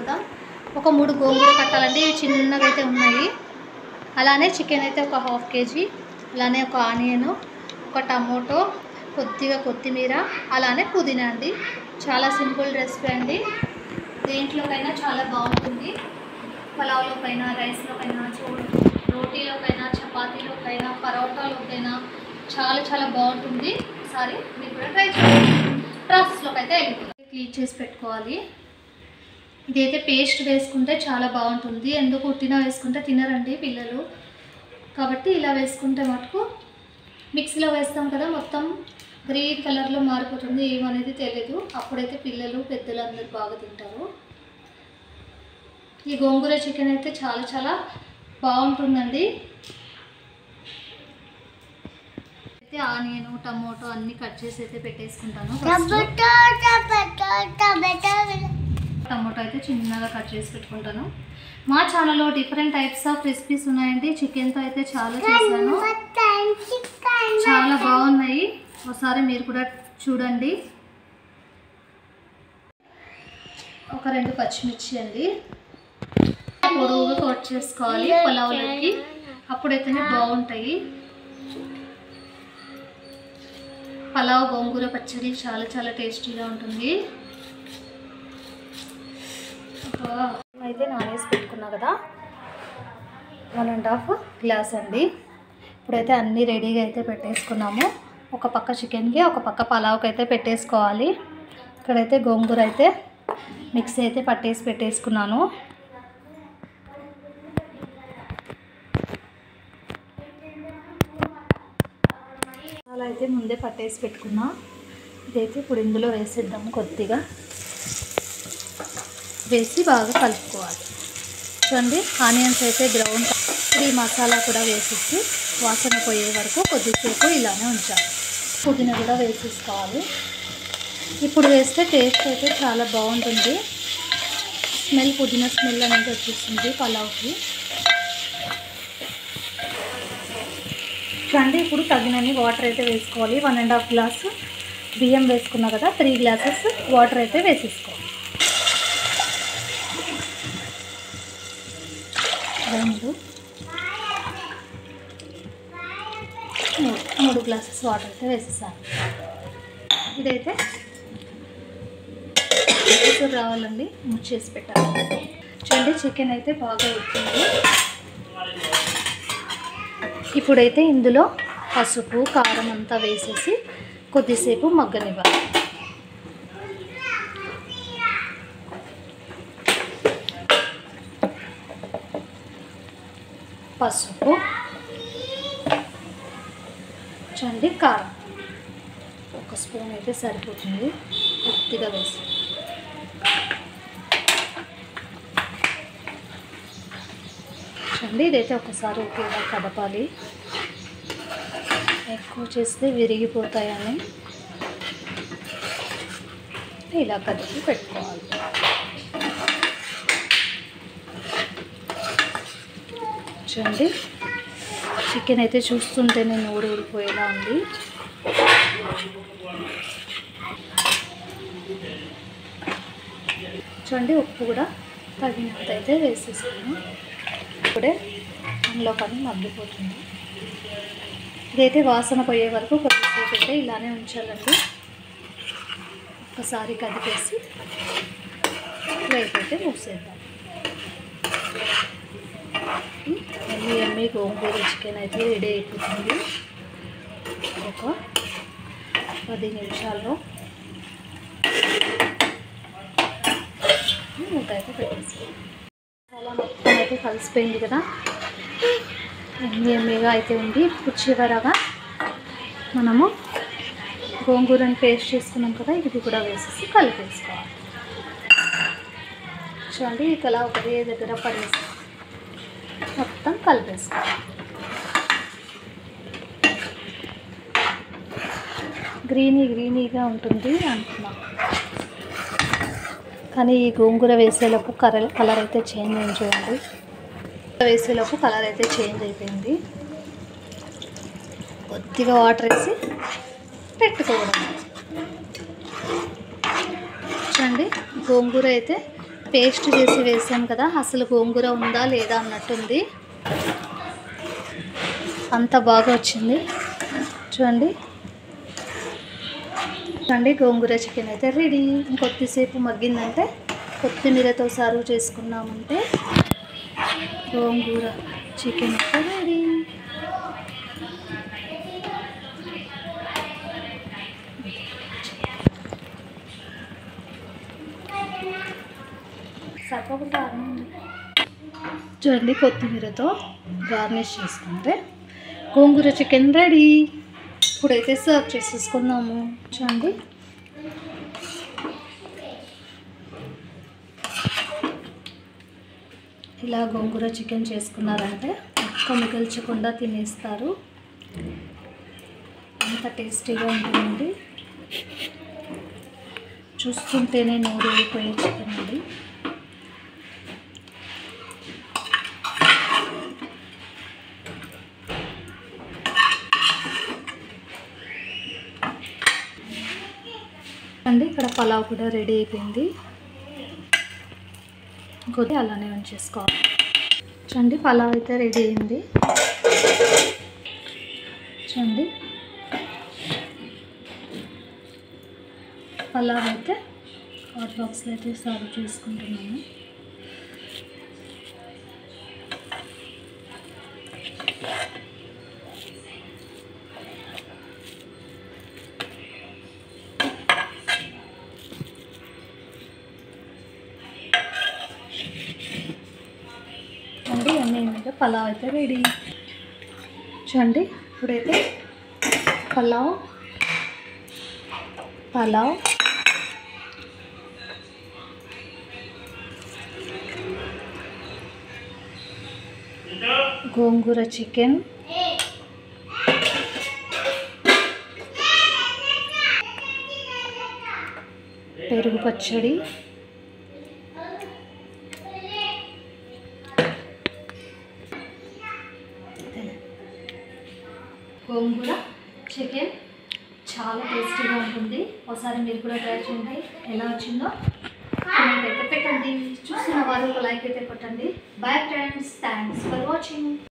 చూద్దాం. ఒక 3 గోంగూర కట్టాలండి, చిన్నగా అయితే ఉన్నాయి. అలానే చికెన్ అయితే ఒక 1/2 kg, అలానే ఒక ఆనియన్, ఒక టమోటో, కొద్దిగా కొత్తిమీర, అలానే పుదీనా అండి. చాలా సింపుల్ రెసిపీ అండి. దేంట్లోకైనా చాలా బాగుంటుంది. పలావ్లోకైనా, రైస్లోకైనా, రోటీలోకైనా, చపాతీలోకైనా, పరోటాలోకైనా చాలా బాగుంటుంది. ఒకసారి మీరు కూడా ట్రై చేయండి. ప్రాసెస్లోకి అయితే వెళ్ళిపోతుంది. క్లీన్ చేసి పెట్టుకోవాలి. ఇదైతే పేస్ట్ వేసుకుంటే చాలా బాగుంటుంది. ఎందుకు ఉట్టినా వేసుకుంటే తినరండి పిల్లలు, కాబట్టి ఇలా వేసుకుంటే మటుకు మిక్సీలో వేస్తాం కదా, మొత్తం గ్రీన్ కలర్లో మారిపోతుంది, ఏమనేది తెలియదు. అప్పుడైతే పిల్లలు పెద్దలు అందరూ బాగా తింటారు. ఈ గోంగూర చికెన్ అయితే చాలా బాగుంటుందండి. అయితే ఆనియన్, టమోటో అన్నీ కట్ చేసి అయితే పెట్టేసుకుంటాను. టమోటో అయితే చిన్నగా కట్ చేసి పెట్టుకుంటాను. మా ఛానల్లో డిఫరెంట్ టైప్స్ ఆఫ్ రెసిపీస్ ఉన్నాయండి. చికెన్తో అయితే చాలా చేశాను, చాలా బాగున్నాయి. ఒకసారి మీరు కూడా చూడండి. ఒక 2 పచ్చిమిర్చి అండి, పొడవుగా కట్ చేసుకోవాలి పలావులకి, అప్పుడైతేనే బాగుంటాయి. పలావ్ గోంగూర పచ్చడి చాలా టేస్టీగా ఉంటుంది. అయితే నానేసి పెట్టుకున్నా కదా, 1.5 గ్లాస్ అండి. ఇప్పుడైతే అన్నీ రెడీగా అయితే పెట్టేసుకున్నాము. ఒక పక్క చికెన్కి, ఒక పక్క పలావ్కి అయితే పెట్టేసుకోవాలి. ఇక్కడైతే గోంగూర అయితే మిక్సీ అయితే పట్టేసి పెట్టేసుకున్నాను. అలా అయితే ముందే పట్టేసి పెట్టుకున్నా. ఇదైతే ఇప్పుడు ఇందులో వేసేద్దాము. కొద్దిగా వేసి బాగా కలుపుకోవాలి. చూడండి, ఆనియన్స్ అయితే బ్రౌన్. ఈ మసాలా కూడా వేసేసి వాసన పోయే వరకు కొద్దిసేపు ఇలానే ఉంచాలి. పుదీనా కూడా వేసేసుకోవాలి. ఇప్పుడు వేస్తే టేస్ట్ అయితే చాలా బాగుంటుంది. స్మెల్, పుదీనా స్మెల్ అనేది వచ్చేస్తుంది పలావ్కి. చూడండి, ఇప్పుడు తగినన్ని వాటర్ అయితే వేసుకోవాలి. 1.5 గ్లాసు బియ్యం వేసుకున్నా కదా, 3 గ్లాసెస్ వాటర్ అయితే వేసేసుకోవాలి. 3 గ్లాసెస్ వాటర్ అయితే వేసేసాను. ఇదైతే రావాలండి, చేసి పెట్టాలి. చూడండి, చికెన్ అయితే బాగా ఉడికింది. ఇప్పుడైతే ఇందులో పసుపు, కారం అంతా వేసేసి కొద్దిసేపు మగ్గనివ్వాలి. పసుపు, చూడండి, కారం 1 స్పూన్ అయితే సరిపోతుంది. కొద్దిగా వేసి చూడండి, ఇదైతే ఒకసారి ఒకేలా కదపాలి. ఎక్కువ చేస్తే విరిగిపోతాయని ఇలా కదిపి పెట్టుకోవాలి. చూడండి, చికెన్ అయితే చూస్తుంటేనే నోరు ఊడిపోయేలా ఉంది. చూడండి, ఉప్పు కూడా తగినంత అయితే వేసేసాను. ఇప్పుడే అందులో పని మగ్గిపోతుంది. ఇదైతే వాసన పోయే వరకు కొద్దిసేపు అయితే ఇలానే ఉంచాలండి. ఒక్కసారి కదిపేసి ప్లేట్ అయితే మూసేద్దాం. ఎమ్మి గోంగూర చికెన్ అయితే రెడీ అయిపోతుంది. ఒక 10 నిమిషాల్లో మూత అయితే పెట్టేసి చాలా మొత్తం అయితే కలిసిపోయింది కదా, ఎమ్మిగా అయితే ఉంది. ఇప్పుడు చివరగా మనము గోంగూరని పేస్ట్ చేసుకున్నాం కదా, ఇది కూడా వేసేసి కలిపేసుకోవాలి. చూడండి, ఇలా ఒకటే దగ్గర పడేసి మొత్తం కలిపేసుకోవాలి. గ్రీనీగా ఉంటుంది అనుకున్నాం, కానీ ఈ గోంగూర వేసేలోపు కలర్ అయితే చేంజ్ అయింది. చూడండి, వేసేలోపు కలర్ అయితే చేంజ్ అయిపోయింది. కొద్దిగా వాటర్ వేసి పెట్టుకోవడం. చూడండి, గోంగూర అయితే పేస్ట్ చేసి వేసాం కదా, అసలు గోంగూర ఉందా లేదా అన్నట్టుంది. అంత బాగా వచ్చింది చూడండి. గోంగూర చికెన్ అయితే రెడీ. ఇంకొద్దిసేపు మగ్గిందంటే కొత్తిమీరతో సర్వ్ చేసుకున్నామంటే గోంగూర చికెన్ అయితే రెడీ. చూడండి, కొత్తిమీరతో గార్నిష్ చేసుకుంటే గోంగూర చికెన్ రెడీ. ఇప్పుడైతే సర్వ్ చేసేసుకున్నాము. చూడండి, ఇలా గోంగూర చికెన్ చేసుకున్నారంటే ఒక్క మిగిల్చకుండా తినేస్తారు. అంత టేస్టీగా ఉంటుందండి. చూస్తుంటేనే నోరు ఊరిపోయే చికెన్ అండి. ఇక్కడ పలావ్ కూడా రెడీ అయిపోయింది. ఇంకొద్ది అలానే ఉంచేసుకోవాలి. చూడండి, పలావ్ అయితే రెడీ అయింది. చూడండి, పలావ్ అయితే హాట్ బాక్స్లో అయితే సర్వ్ చేసుకుంటున్నాను. అన్నీ మీద పలావ్ అయితే రెడీ. చూడండి, ఇప్పుడైతే పలావ్ గోంగూర చికెన్, పెరుగు పచ్చడి, గోంగూర చికెన్ చాలా టేస్టీగా ఉంటుంది. ఒకసారి మీరు కూడా ట్రై చేయండి. ఎలా వచ్చిందో కామెంట్ అయితే పెట్టండి. చూస్తున్న వారు ఒక లైక్ అయితే కొట్టండి. Bye friends, thanks for watching.